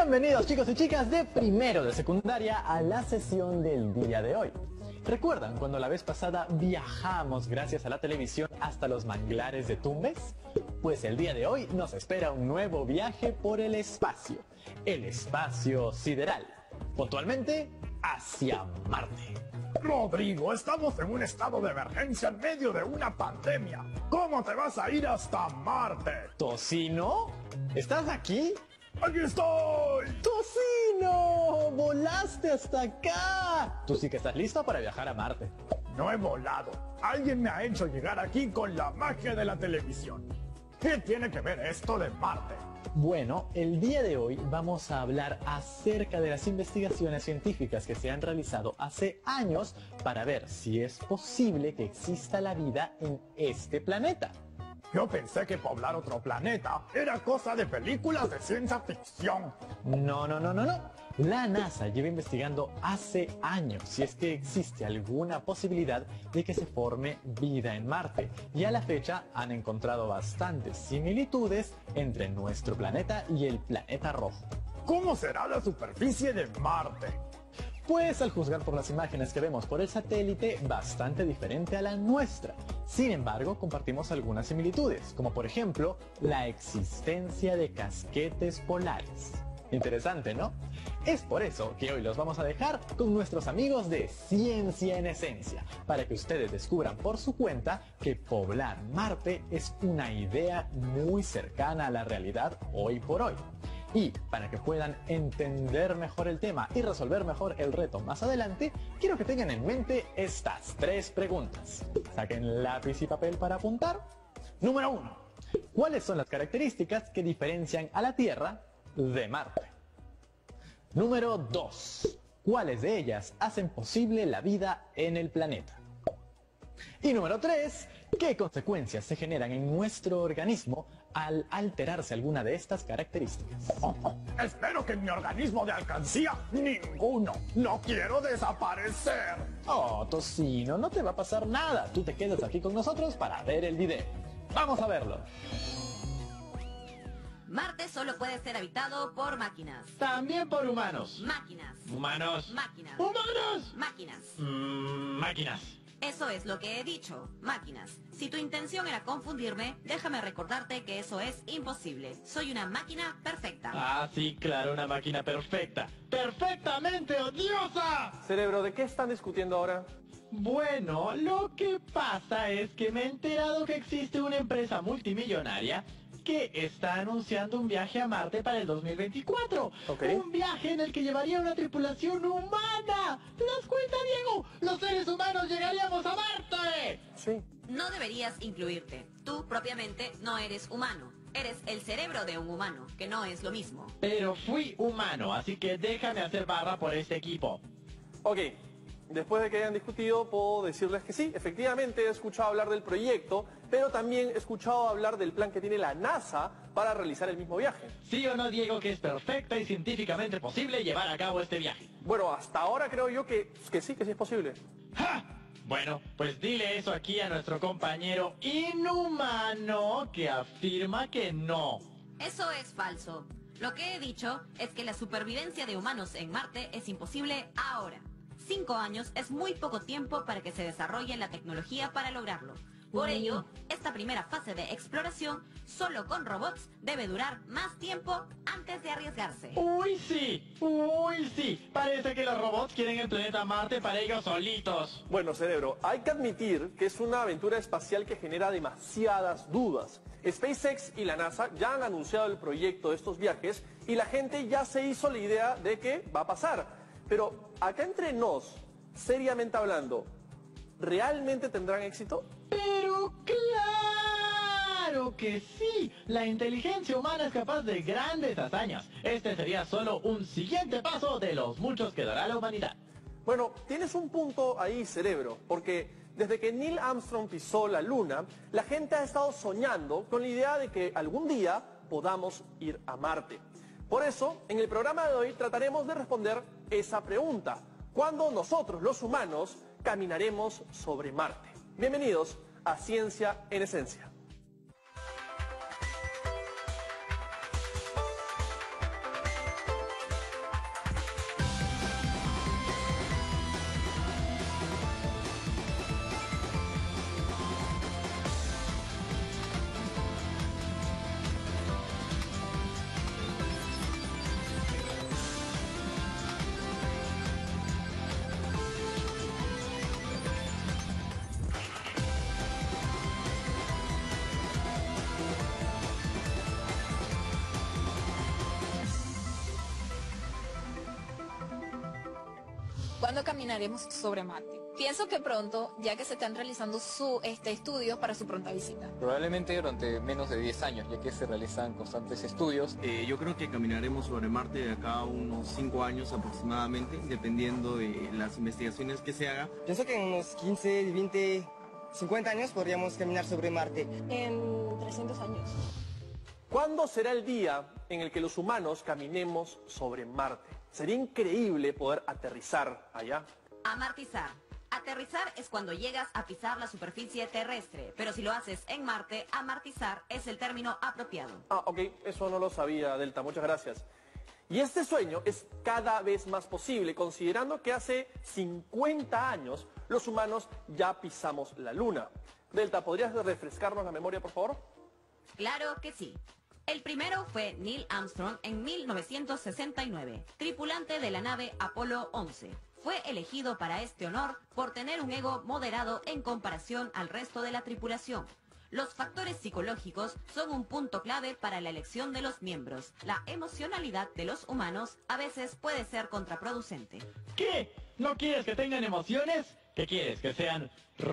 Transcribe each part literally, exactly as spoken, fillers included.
Bienvenidos chicos y chicas de primero de secundaria a la sesión del día de hoy. ¿Recuerdan cuando la vez pasada viajamos gracias a la televisión hasta los manglares de Tumbes? Pues el día de hoy nos espera un nuevo viaje por el espacio, el espacio sideral, puntualmente hacia Marte. Rodrigo, estamos en un estado de emergencia en medio de una pandemia. ¿Cómo te vas a ir hasta Marte? ¿Tocino? ¿Estás aquí? ¡Aquí estoy! ¡Tocino! ¡Volaste hasta acá! Tú sí que estás listo para viajar a Marte. No he volado. Alguien me ha hecho llegar aquí con la magia de la televisión. ¿Qué tiene que ver esto de Marte? Bueno, el día de hoy vamos a hablar acerca de las investigaciones científicas que se han realizado hace años para ver si es posible que exista la vida en este planeta. Yo pensé que poblar otro planeta era cosa de películas de ciencia ficción. No, no, no, no, no. La NASA lleva investigando hace años si es que existe alguna posibilidad de que se forme vida en Marte. Y a la fecha han encontrado bastantes similitudes entre nuestro planeta y el planeta rojo. ¿Cómo será la superficie de Marte? Pues al juzgar por las imágenes que vemos por el satélite, bastante diferente a la nuestra. Sin embargo, compartimos algunas similitudes, como por ejemplo, la existencia de casquetes polares. Interesante, ¿no? Es por eso que hoy los vamos a dejar con nuestros amigos de Ciencia en Esencia, para que ustedes descubran por su cuenta que poblar Marte es una idea muy cercana a la realidad hoy por hoy. Y para que puedan entender mejor el tema y resolver mejor el reto más adelante, quiero que tengan en mente estas tres preguntas. Saquen lápiz y papel para apuntar. Número uno. ¿Cuáles son las características que diferencian a la Tierra de Marte? Número dos. ¿Cuáles de ellas hacen posible la vida en el planeta? Y número tres. ¿Qué consecuencias se generan en nuestro organismo al alterarse alguna de estas características? Oh, oh, espero que en mi organismo de alcancía, ninguno. No quiero desaparecer. Oh, Tocino, no te va a pasar nada. Tú te quedas aquí con nosotros para ver el video. ¡Vamos a verlo! Marte solo puede ser habitado por máquinas. También por humanos. Máquinas. Humanos. Máquinas. ¡Humanos! Máquinas. Mm, máquinas. Eso es lo que he dicho, máquinas. Si tu intención era confundirme, déjame recordarte que eso es imposible. Soy una máquina perfecta. Ah, sí, claro, una máquina perfecta. ¡Perfectamente odiosa! Cerebro, ¿de qué están discutiendo ahora? Bueno, lo que pasa es que me he enterado que existe una empresa multimillonaria que está anunciando un viaje a Marte para el dos mil veinticuatro. Okay. Un viaje en el que llevaría una tripulación humana. ¿Te das cuenta, Diego? Los seres humanos llegaríamos a Marte. Sí. No deberías incluirte. Tú propiamente no eres humano. Eres el cerebro de un humano, que no es lo mismo. Pero fui humano, así que déjame hacer barra por este equipo. Ok, después de que hayan discutido, puedo decirles que sí, efectivamente he escuchado hablar del proyecto, pero también he escuchado hablar del plan que tiene la NASA para realizar el mismo viaje. ¿Sí o no, Diego, que es perfecta y científicamente posible llevar a cabo este viaje? Bueno, hasta ahora creo yo que, que sí, que sí es posible. ¡Ja! Bueno, pues dile eso aquí a nuestro compañero inhumano que afirma que no. Eso es falso. Lo que he dicho es que la supervivencia de humanos en Marte es imposible ahora. Cinco años es muy poco tiempo para que se desarrolle la tecnología para lograrlo. Por ello, esta primera fase de exploración, solo con robots, debe durar más tiempo antes de arriesgarse. ¡Uy, sí! ¡Uy, sí! Parece que los robots quieren el planeta Marte para ellos solitos. Bueno, Cerebro, hay que admitir que es una aventura espacial que genera demasiadas dudas. SpaceX y la NASA ya han anunciado el proyecto de estos viajes y la gente ya se hizo la idea de que va a pasar. Pero acá entre nos, seriamente hablando, ¿realmente tendrán éxito? ¡Pero claro que sí! La inteligencia humana es capaz de grandes hazañas. Este sería solo un siguiente paso de los muchos que dará la humanidad. Bueno, tienes un punto ahí, Cerebro, porque desde que Neil Armstrong pisó la Luna, la gente ha estado soñando con la idea de que algún día podamos ir a Marte. Por eso, en el programa de hoy trataremos de responder esa pregunta. ¿Cuándo nosotros, los humanos, caminaremos sobre Marte? Bienvenidos a Ciencia en Esencia. ¿Cuándo caminaremos sobre Marte? Pienso que pronto, ya que se están realizando su, este, estudios para su pronta visita. Probablemente durante menos de diez años, ya que se realizan constantes estudios. Eh, yo creo que caminaremos sobre Marte de acá a unos cinco años aproximadamente, dependiendo de las investigaciones que se hagan. Pienso que en unos quince, veinte, cincuenta años podríamos caminar sobre Marte. En trescientos años. ¿Cuándo será el día en el que los humanos caminemos sobre Marte? Sería increíble poder aterrizar allá. Amartizar. Aterrizar es cuando llegas a pisar la superficie terrestre, pero si lo haces en Marte, amartizar es el término apropiado. Ah, ok, eso no lo sabía, Delta, muchas gracias. Y este sueño es cada vez más posible, considerando que hace cincuenta años los humanos ya pisamos la Luna. Delta, ¿podrías refrescarnos la memoria, por favor? Claro que sí. El primero fue Neil Armstrong en mil novecientos sesenta y nueve, tripulante de la nave Apolo once. Fue elegido para este honor por tener un ego moderado en comparación al resto de la tripulación. Los factores psicológicos son un punto clave para la elección de los miembros. La emocionalidad de los humanos a veces puede ser contraproducente. ¿Qué? ¿No quieres que tengan emociones? ¿Qué quieres? ¿Que sean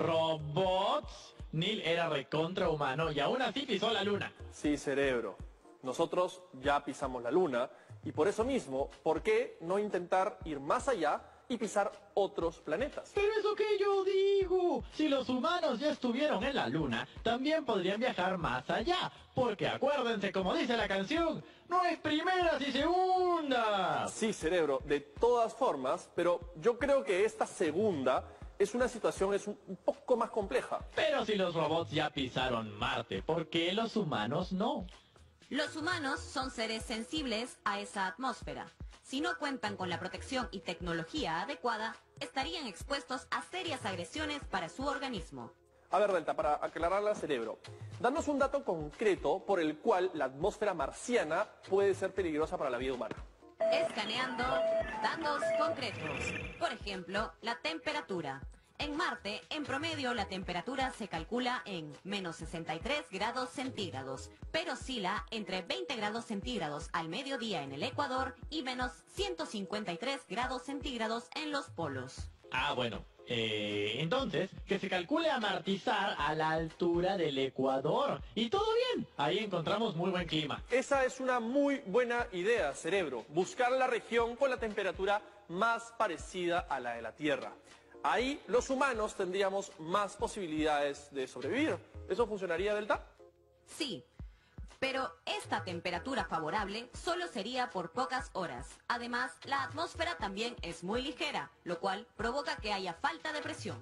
robots? Neil era recontra humano y aún así pisó la luna. Sí, cerebro. Nosotros ya pisamos la Luna y por eso mismo, ¿por qué no intentar ir más allá y pisar otros planetas? Pero eso que yo digo, si los humanos ya estuvieron en la luna, también podrían viajar más allá, porque acuérdense, como dice la canción, no es primeras y segundas. Sí, cerebro, de todas formas, pero yo creo que esta segunda es una situación es un, un poco más compleja. Pero si los robots ya pisaron Marte, ¿por qué los humanos no? Los humanos son seres sensibles a esa atmósfera. Si no cuentan con la protección y tecnología adecuada, estarían expuestos a serias agresiones para su organismo. A ver, Delta, para aclararle al cerebro, danos un dato concreto por el cual la atmósfera marciana puede ser peligrosa para la vida humana. Escaneando datos concretos. Por ejemplo, la temperatura. En Marte, en promedio, la temperatura se calcula en menos sesenta y tres grados centígrados, pero oscila entre veinte grados centígrados al mediodía en el Ecuador y menos ciento cincuenta y tres grados centígrados en los polos. Ah, bueno. Eh, entonces, que se calcule amartizar a la altura del Ecuador. Y todo bien, ahí encontramos muy buen clima. Esa es una muy buena idea, cerebro. Buscar la región con la temperatura más parecida a la de la Tierra. Ahí los humanos tendríamos más posibilidades de sobrevivir. ¿Eso funcionaría, Delta? Sí, pero esta temperatura favorable solo sería por pocas horas. Además, la atmósfera también es muy ligera, lo cual provoca que haya falta de presión.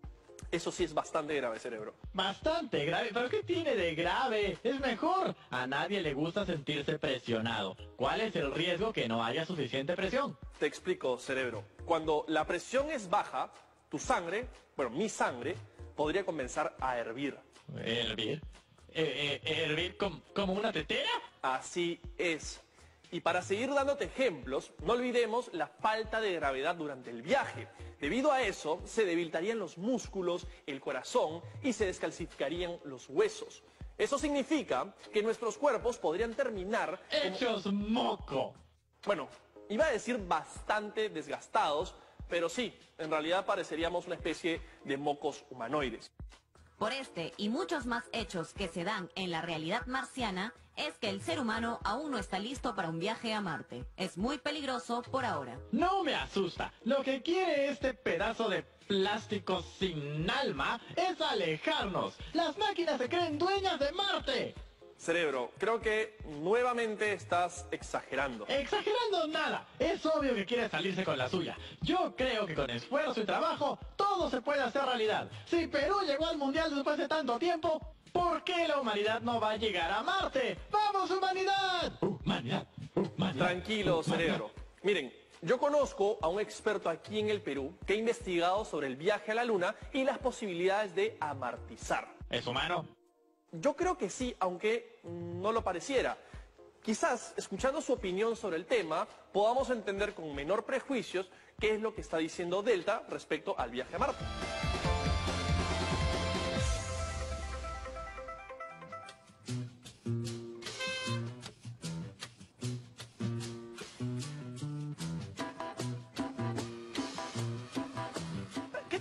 Eso sí es bastante grave, cerebro. Bastante grave, pero ¿qué tiene de grave? Es mejor. A nadie le gusta sentirse presionado. ¿Cuál es el riesgo que no haya suficiente presión? Te explico, cerebro. Cuando la presión es baja, tu sangre, bueno, mi sangre, podría comenzar a hervir. ¿Hervir? Eh, eh, ¿Hervir com- como una tetera? Así es. Y para seguir dándote ejemplos, no olvidemos la falta de gravedad durante el viaje. Debido a eso, se debilitarían los músculos, el corazón y se descalcificarían los huesos. Eso significa que nuestros cuerpos podrían terminar... ¡Hechos como... moco! Bueno, iba a decir bastante desgastados, pero sí, en realidad pareceríamos una especie de mocos humanoides. Por este y muchos más hechos que se dan en la realidad marciana, es que el ser humano aún no está listo para un viaje a Marte. Es muy peligroso por ahora. No me asusta. Lo que quiere este pedazo de plástico sin alma es alejarnos. Las máquinas se creen dueñas de Marte. Cerebro, creo que nuevamente estás exagerando. Exagerando nada. Es obvio que quiere salirse con la suya. Yo creo que con esfuerzo y trabajo todo se puede hacer realidad. Si Perú llegó al Mundial después de tanto tiempo, ¿por qué la humanidad no va a llegar a Marte? ¡Vamos, humanidad! Humanidad, humanidad. Tranquilo, humanidad. cerebro. Miren, yo conozco a un experto aquí en el Perú que ha investigado sobre el viaje a la Luna y las posibilidades de amartizar. ¿Es humano? Yo creo que sí, aunque no lo pareciera. Quizás, escuchando su opinión sobre el tema, podamos entender con menor prejuicios qué es lo que está diciendo Delta respecto al viaje a Marte.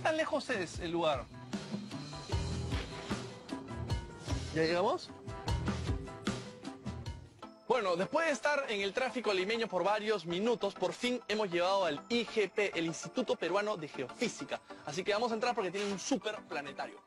tan lejos es el lugar? ¿Ya llegamos? Bueno, después de estar en el tráfico limeño por varios minutos, por fin hemos llegado al I G P, el Instituto Peruano de Geofísica. Así que vamos a entrar porque tienen un super planetario.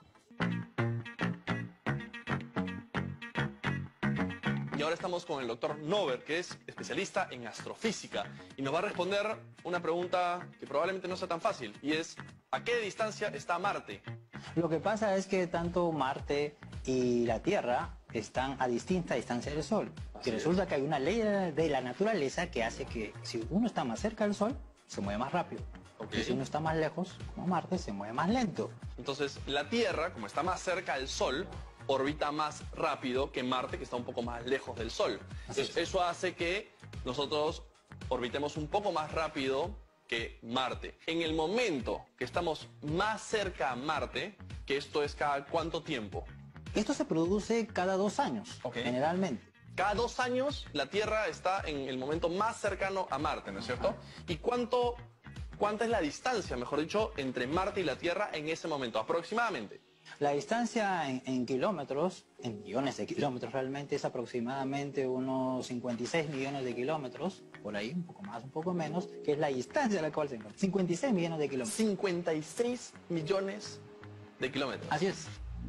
Y ahora estamos con el doctor Nover, que es especialista en astrofísica, y nos va a responder una pregunta que probablemente no sea tan fácil, y es, ¿a qué distancia está Marte? Lo que pasa es que tanto Marte y la Tierra están a distinta distancia del Sol. Y resulta que hay una ley de la naturaleza que hace que si uno está más cerca del Sol, se mueve más rápido. Okay. Y si uno está más lejos, como Marte, se mueve más lento. Entonces, la Tierra, como está más cerca del Sol, orbita más rápido que Marte, que está un poco más lejos del Sol. Entonces, eso hace que nosotros orbitemos un poco más rápido que Marte. En el momento que estamos más cerca a Marte, que esto es cada ¿cuánto tiempo? Esto se produce cada dos años, okay, generalmente. Cada dos años la Tierra está en el momento más cercano a Marte, ¿no es cierto? Ajá. ¿Y cuánto, cuánta es la distancia, mejor dicho, entre Marte y la Tierra en ese momento, aproximadamente? La distancia en, en kilómetros, en millones de kilómetros realmente, es aproximadamente unos cincuenta y seis millones de kilómetros, por ahí, un poco más, un poco menos, que es la distancia a la cual se encuentra. cincuenta y seis millones de kilómetros. cincuenta y seis millones de kilómetros. Así es.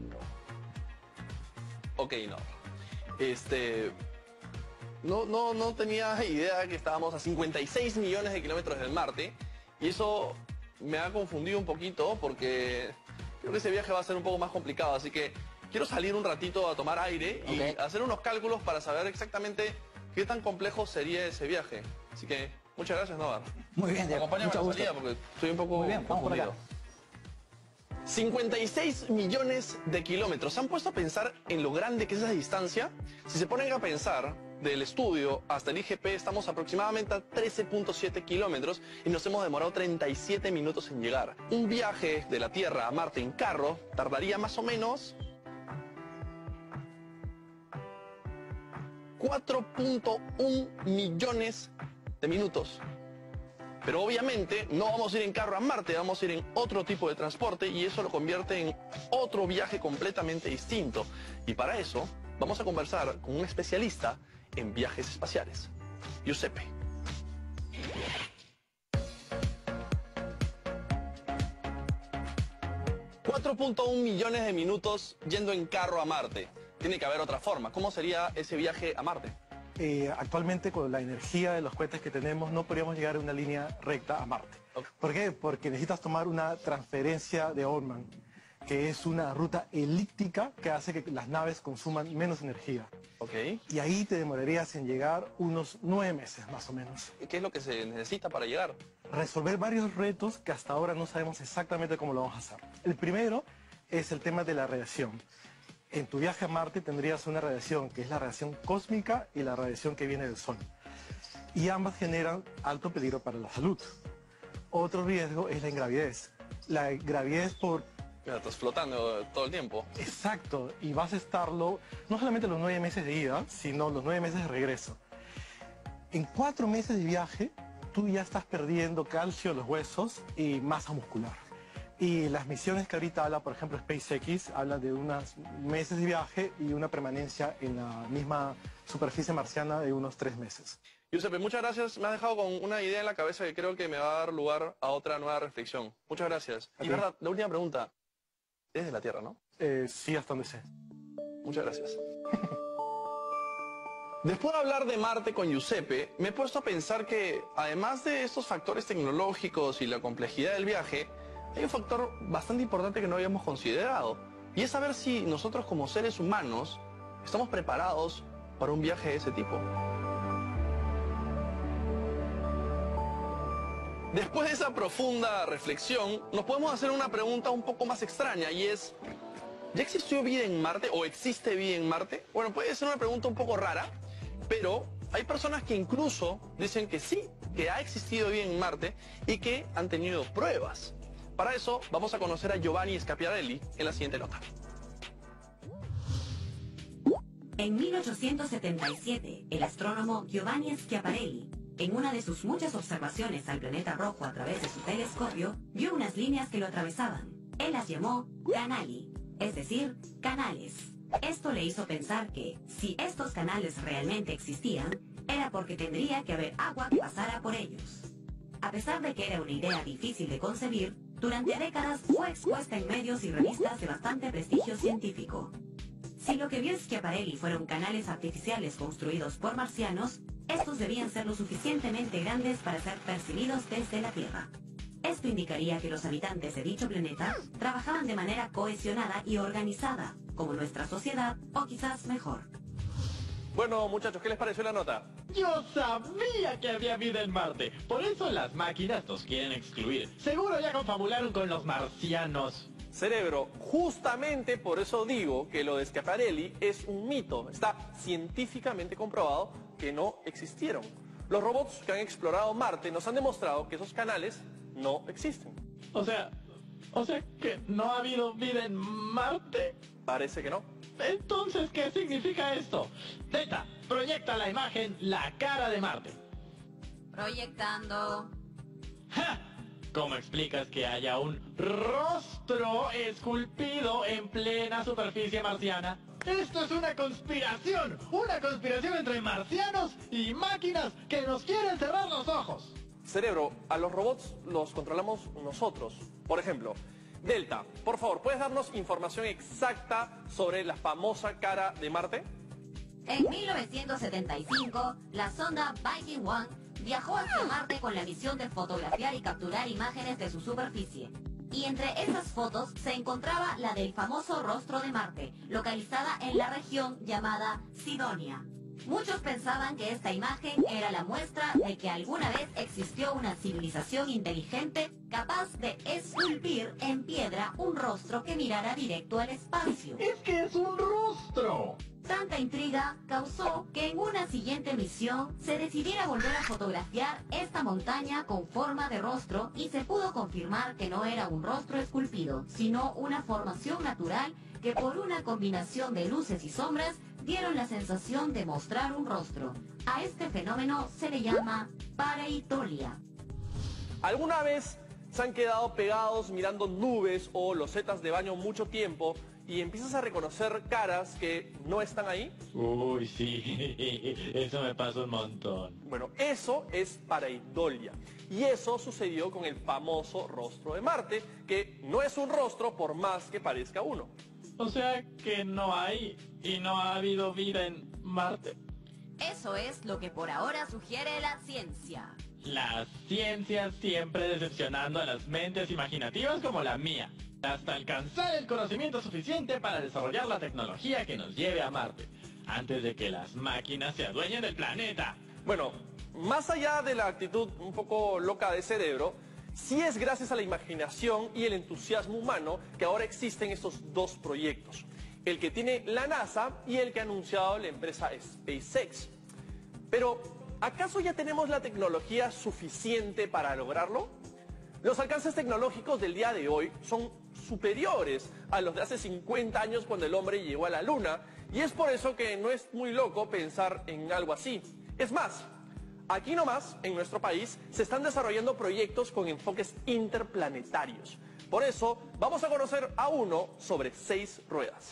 Ok, no. Este... No, no, no tenía idea que estábamos a cincuenta y seis millones de kilómetros del Marte, y eso me ha confundido un poquito porque creo que ese viaje va a ser un poco más complicado, así que quiero salir un ratito a tomar aire y okay, hacer unos cálculos para saber exactamente qué tan complejo sería ese viaje. Así que muchas gracias, Novar. Muy bien, Diego. Acompáñame a la salida porque estoy un poco Muy bien, vamos confundido. por acá. cincuenta y seis millones de kilómetros. ¿Se han puesto a pensar en lo grande que es esa distancia? Si se ponen a pensar, del estudio hasta el I G P estamos aproximadamente a trece punto siete kilómetros y nos hemos demorado treinta y siete minutos en llegar. Un viaje de la Tierra a Marte en carro tardaría más o menos cuatro punto uno millones de minutos. Pero obviamente no vamos a ir en carro a Marte, vamos a ir en otro tipo de transporte y eso lo convierte en otro viaje completamente distinto. Y para eso vamos a conversar con un especialista en viajes espaciales, Giuseppe. cuatro punto uno millones de minutos yendo en carro a Marte. Tiene que haber otra forma. ¿Cómo sería ese viaje a Marte? Eh, actualmente con la energía de los cohetes que tenemos no podríamos llegar en una línea recta a Marte. Okay. ¿Por qué? Porque necesitas tomar una transferencia de Orman, que es una ruta elíptica que hace que las naves consuman menos energía. Okay. Y ahí te demorarías en llegar unos nueve meses más o menos. ¿Y qué es lo que se necesita para llegar? Resolver varios retos que hasta ahora no sabemos exactamente cómo lo vamos a hacer. El primero es el tema de la radiación. En tu viaje a Marte tendrías una radiación que es la radiación cósmica y la radiación que viene del Sol. Y ambas generan alto peligro para la salud. Otro riesgo es la ingravidez. La ingravidez por... Mira, estás flotando todo el tiempo. Exacto, y vas a estarlo no solamente los nueve meses de ida, sino los nueve meses de regreso. En cuatro meses de viaje, tú ya estás perdiendo calcio en los huesos y masa muscular. Y las misiones que ahorita habla, por ejemplo, SpaceX, hablan de unos meses de viaje y una permanencia en la misma superficie marciana de unos tres meses. Giuseppe, muchas gracias. Me has dejado con una idea en la cabeza que creo que me va a dar lugar a otra nueva reflexión. Muchas gracias. Okay. Y verdad, la última pregunta. Es de la Tierra, ¿no? Eh, sí, hasta donde sé. Muchas gracias. Después de hablar de Marte con Giuseppe, me he puesto a pensar que, además de estos factores tecnológicos y la complejidad del viaje, hay un factor bastante importante que no habíamos considerado, y es saber si nosotros como seres humanos estamos preparados para un viaje de ese tipo. Después de esa profunda reflexión, nos podemos hacer una pregunta un poco más extraña, y es, ¿ya existió vida en Marte o existe vida en Marte? Bueno, puede ser una pregunta un poco rara, pero hay personas que incluso dicen que sí, que ha existido vida en Marte y que han tenido pruebas. Para eso, vamos a conocer a Giovanni Schiaparelli en la siguiente nota. En mil ochocientos setenta y siete, el astrónomo Giovanni Schiaparelli En una de sus muchas observaciones al planeta rojo a través de su telescopio, vio unas líneas que lo atravesaban. Él las llamó canali, es decir, canales. Esto le hizo pensar que, si estos canales realmente existían, era porque tendría que haber agua que pasara por ellos. A pesar de que era una idea difícil de concebir, durante décadas fue expuesta en medios y revistas de bastante prestigio científico. Si lo que vio Schiaparelli fueron canales artificiales construidos por marcianos, estos debían ser lo suficientemente grandes para ser percibidos desde la Tierra. Esto indicaría que los habitantes de dicho planeta trabajaban de manera cohesionada y organizada, como nuestra sociedad, o quizás mejor. Bueno, muchachos, ¿qué les pareció la nota? Yo sabía que había vida en Marte. Por eso las máquinas nos quieren excluir. Seguro ya confabularon con los marcianos. Cerebro, justamente por eso digo que lo de Schiaparelli es un mito. Está científicamente comprobado que no existieron. Los robots que han explorado Marte nos han demostrado que esos canales no existen. O sea, o sea que no ha habido vida en Marte. Parece que no. Entonces, ¿qué significa esto? Delta, proyecta la imagen La cara de Marte. Proyectando. ¡Ja! ¿Cómo explicas que haya un rostro esculpido en plena superficie marciana? ¡Esto es una conspiración! ¡Una conspiración entre marcianos y máquinas que nos quieren cerrar los ojos! Cerebro, a los robots los controlamos nosotros. Por ejemplo, Delta, por favor, ¿puedes darnos información exacta sobre la famosa cara de Marte? En mil novecientos setenta y cinco, la sonda Viking One viajó hacia Marte con la misión de fotografiar y capturar imágenes de su superficie. Y entre esas fotos se encontraba la del famoso rostro de Marte, localizada en la región llamada Sidonia. Muchos pensaban que esta imagen era la muestra de que alguna vez existió una civilización inteligente capaz de esculpir en piedra un rostro que mirara directo al espacio. ¡Es que es un rostro! Tanta intriga causó que en una siguiente misión se decidiera volver a fotografiar esta montaña con forma de rostro y se pudo confirmar que no era un rostro esculpido, sino una formación natural que por una combinación de luces y sombras dieron la sensación de mostrar un rostro. A este fenómeno se le llama pareidolia. ¿Alguna vez se han quedado pegados mirando nubes o losetas de baño mucho tiempo y empiezas a reconocer caras que no están ahí? Uy, sí, eso me pasa un montón. Bueno, eso es pareidolia. Y eso sucedió con el famoso rostro de Marte, que no es un rostro por más que parezca uno. O sea que no hay y no ha habido vida en Marte. Eso es lo que por ahora sugiere la ciencia. La ciencia siempre decepcionando a las mentes imaginativas como la mía, hasta alcanzar el conocimiento suficiente para desarrollar la tecnología que nos lleve a Marte, antes de que las máquinas se adueñen del planeta. Bueno, más allá de la actitud un poco loca de Cerebro, sí es gracias a la imaginación y el entusiasmo humano que ahora existen estos dos proyectos. El que tiene la NASA y el que ha anunciado la empresa SpaceX. Pero, ¿acaso ya tenemos la tecnología suficiente para lograrlo? Los alcances tecnológicos del día de hoy son superiores a los de hace cincuenta años cuando el hombre llegó a la Luna, y es por eso que no es muy loco pensar en algo así. Es más, aquí nomás, en nuestro país, se están desarrollando proyectos con enfoques interplanetarios. Por eso, vamos a conocer a uno sobre seis ruedas.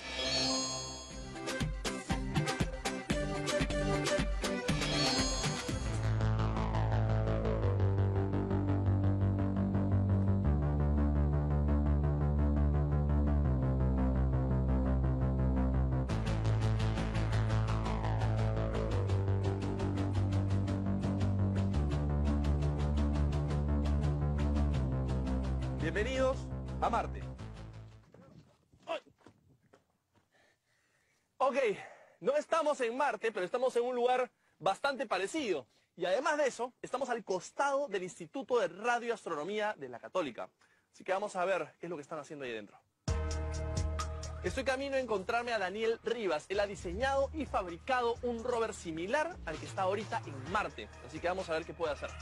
Bienvenidos a Marte. Ok, no estamos en Marte, pero estamos en un lugar bastante parecido. Y además de eso, estamos al costado del Instituto de Radioastronomía de la Católica. Así que vamos a ver qué es lo que están haciendo ahí dentro. Estoy camino a encontrarme a Daniel Rivas. Él ha diseñado y fabricado un rover similar al que está ahorita en Marte. Así que vamos a ver qué puede hacer.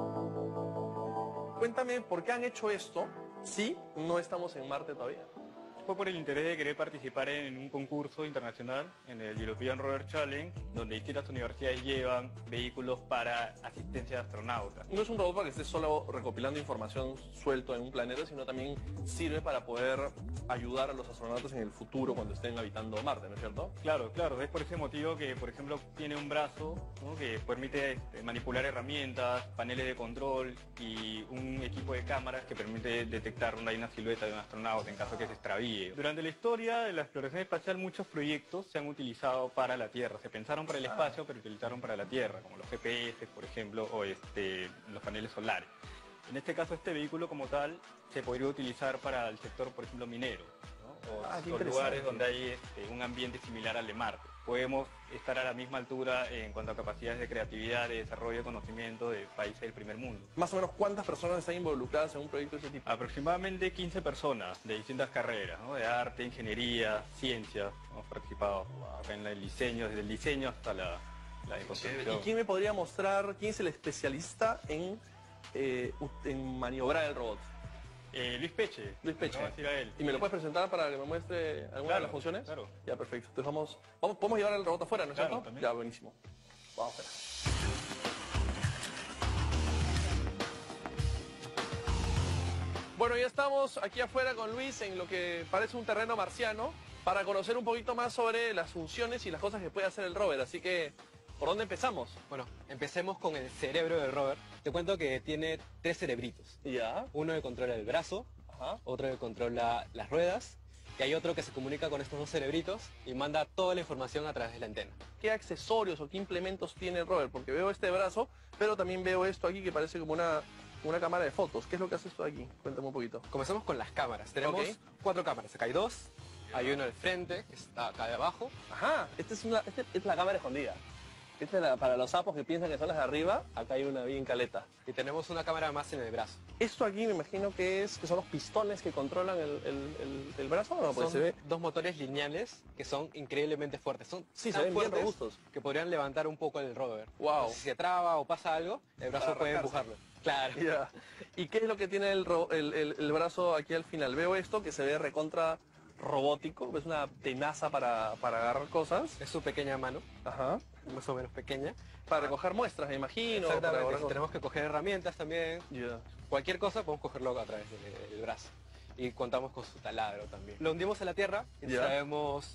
Cuéntame, ¿por qué han hecho esto si no estamos en Marte todavía? Fue por el interés de querer participar en un concurso internacional, en el European Rover Challenge, donde distintas universidades llevan vehículos para asistencia de astronautas. No es un robot para que esté solo recopilando información suelto en un planeta, sino también sirve para poder ayudar a los astronautas en el futuro cuando estén habitando Marte, ¿no es cierto? Claro, claro. Es por ese motivo que, por ejemplo, tiene un brazo, ¿no?, que permite este, manipular herramientas, paneles de control y un equipo de cámaras que permite detectar una, una silueta de un astronauta en caso de que se extravíe. Durante la historia de la exploración espacial muchos proyectos se han utilizado para la Tierra. Se pensaron para el espacio, pero utilizaron para la Tierra, como los G P S, por ejemplo, o este, los paneles solares. En este caso, este vehículo como tal se podría utilizar para el sector, por ejemplo, minero, ¿no? o, Ah, o lugares donde hay este, un ambiente similar al de Marte. Podemos estar a la misma altura en cuanto a capacidades de creatividad, de desarrollo de conocimiento de países del primer mundo. Más o menos, ¿cuántas personas están involucradas en un proyecto de ese tipo? Aproximadamente quince personas de distintas carreras, ¿no?, de arte, ingeniería, ciencia. Hemos participado acá en el diseño, desde el diseño hasta la, la construcción. ¿Y quién me podría mostrar, quién es el especialista en, eh, en maniobrar el robot? Eh, Luis Peche. Luis Peche. Vamos a decir a él. ¿Y me lo puedes presentar para que me muestre alguna Claro, de las funciones? claro. Ya, perfecto. Entonces vamos, vamos podemos llevar el robot afuera, ¿no es Claro, cierto? también. Ya, buenísimo. Vamos afuera. Bueno, ya estamos aquí afuera con Luis en lo que parece un terreno marciano para conocer un poquito más sobre las funciones y las cosas que puede hacer el rover. Así que, ¿por dónde empezamos? Bueno, empecemos con el cerebro del rover. Te cuento que tiene tres cerebritos. Ya. Uno que controla el brazo, Ajá. otro que controla las ruedas, y hay otro que se comunica con estos dos cerebritos y manda toda la información a través de la antena. ¿Qué accesorios o qué implementos tiene el rover? Porque veo este brazo, pero también veo esto aquí que parece como una, una cámara de fotos. ¿Qué es lo que hace esto de aquí? Cuéntame un poquito. Comenzamos con las cámaras. Tenemos Ok. cuatro cámaras. Acá hay dos, hay uno al frente, que está acá de abajo. Ajá, esta es, una, esta es la cámara escondida. Esta es la, para los sapos que piensan que son las de arriba, acá hay una bien caleta. Y tenemos una cámara más en el brazo. Esto aquí me imagino que es que son los pistones que controlan el, el, el, el brazo, ¿o no? Porque Son se ve... dos motores lineales que son increíblemente fuertes. Son Sí, se tan ven bien fuertes robustos. que podrían levantar un poco el rover. Wow. Si se traba o pasa algo, el brazo Para puede arrancarse. empujarlo. Claro. Ya. ¿Y qué es lo que tiene el, ro- el, el, el brazo aquí al final? Veo esto que se ve recontra robótico, es una tenaza para, para agarrar cosas. Es su pequeña mano. Ajá. Más o menos pequeña. Para recoger muestras, me imagino. para Exactamente. agarrar Si tenemos que coger herramientas también. Ya. Cualquier cosa podemos cogerlo a través de- del brazo. Y contamos con su taladro también. Lo hundimos en la tierra y Ya. traemos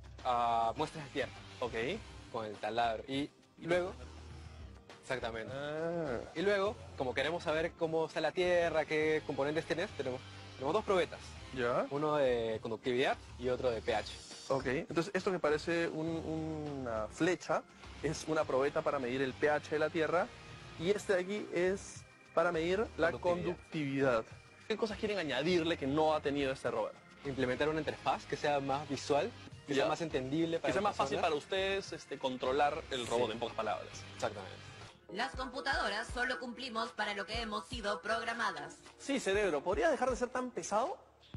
ah, muestras de tierra. Ok. Con el taladro. Y luego... Exactamente. Ah. Y luego, como queremos saber cómo está la tierra, qué componentes tenés, tenemos, tenemos dos probetas. Ya. Uno de conductividad y otro de pH. Ok. Entonces esto que parece un- una flecha es una probeta para medir el pH de la tierra y este de aquí es para medir la conductividad. ¿Qué cosas quieren añadirle que no ha tenido este rover? Implementar una interfaz que sea más visual, que Ya. sea más entendible para Que sea las más fácil personas. para ustedes este, controlar el robot, Sí. en pocas palabras. Exactamente. Las computadoras solo cumplimos para lo que hemos sido programadas. Sí, cerebro, ¿podría dejar de ser tan pesado?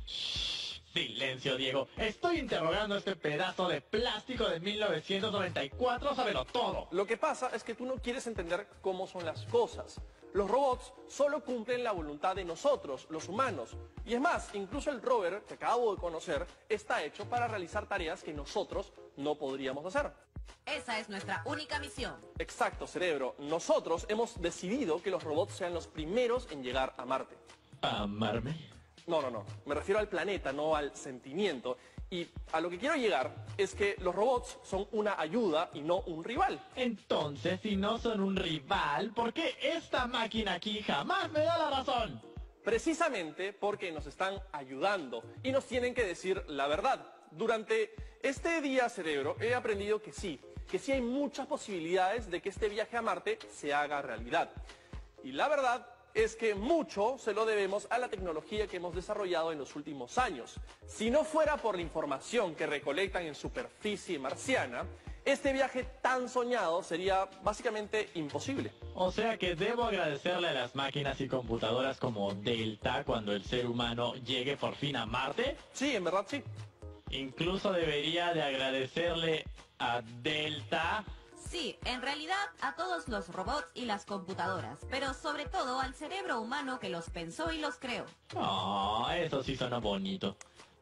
Silencio, Diego. Estoy interrogando a este pedazo de plástico de mil novecientos noventa y cuatro, sábelo todo. Lo que pasa es que tú no quieres entender cómo son las cosas. Los robots solo cumplen la voluntad de nosotros, los humanos. Y es más, incluso el rover que acabo de conocer está hecho para realizar tareas que nosotros no podríamos hacer. Esa es nuestra única misión. Exacto, cerebro. Nosotros hemos decidido que los robots sean los primeros en llegar a Marte. ¿Amarme? No, no, no. Me refiero al planeta, no al sentimiento. Y a lo que quiero llegar es que los robots son una ayuda y no un rival. Entonces, si no son un rival, ¿por qué esta máquina aquí jamás me da la razón? Precisamente porque nos están ayudando y nos tienen que decir la verdad. Durante este día, cerebro, he aprendido que sí, que sí hay muchas posibilidades de que este viaje a Marte se haga realidad. Y la verdad es que mucho se lo debemos a la tecnología que hemos desarrollado en los últimos años. Si no fuera por la información que recolectan en superficie marciana, este viaje tan soñado sería básicamente imposible. O sea que debo agradecerle a las máquinas y computadoras como Delta cuando el ser humano llegue por fin a Marte. Sí, en verdad sí. Incluso debería de agradecerle a Delta. Sí, en realidad a todos los robots y las computadoras, pero sobre todo al cerebro humano que los pensó y los creó. Oh, eso sí suena bonito.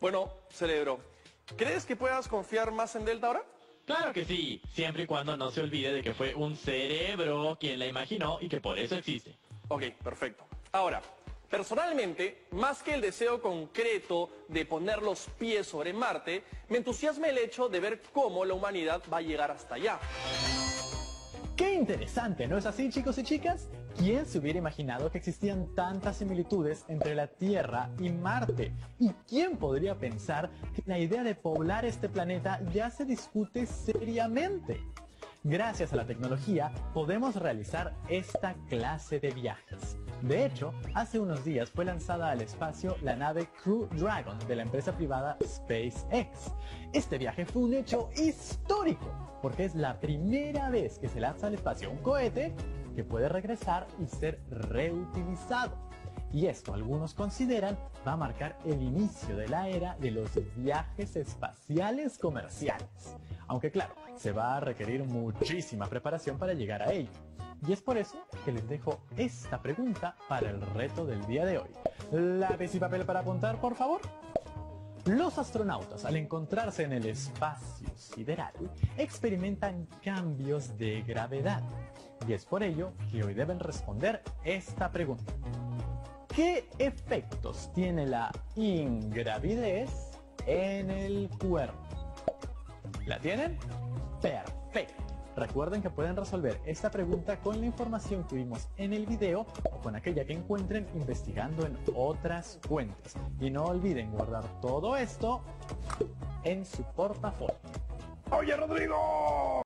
Bueno, Cerebro, ¿crees que puedas confiar más en Delta ahora? Claro que sí, siempre y cuando no se olvide de que fue un cerebro quien la imaginó y que por eso existe. Ok, perfecto. Ahora, personalmente, más que el deseo concreto de poner los pies sobre Marte, me entusiasma el hecho de ver cómo la humanidad va a llegar hasta allá. ¡Qué interesante! ¿No es así, chicos y chicas? ¿Quién se hubiera imaginado que existían tantas similitudes entre la Tierra y Marte? ¿Y quién podría pensar que la idea de poblar este planeta ya se discute seriamente? Gracias a la tecnología podemos realizar esta clase de viajes. De hecho, hace unos días fue lanzada al espacio la nave Crew Dragon de la empresa privada SpaceX. Este viaje fue un hecho histórico, porque es la primera vez que se lanza al espacio un cohete que puede regresar y ser reutilizado. Y esto algunos consideran va a marcar el inicio de la era de los viajes espaciales comerciales. Aunque claro, se va a requerir muchísima preparación para llegar a ello. Y es por eso que les dejo esta pregunta para el reto del día de hoy. ¿Lápiz y papel para apuntar, por favor? Los astronautas, al encontrarse en el espacio sideral, experimentan cambios de gravedad. Y es por ello que hoy deben responder esta pregunta. ¿Qué efectos tiene la ingravidez en el cuerpo? ¿La tienen? ¡Perfecto! Recuerden que pueden resolver esta pregunta con la información que vimos en el video o con aquella que encuentren investigando en otras fuentes. Y no olviden guardar todo esto en su portafolio. ¡Oye, Rodrigo!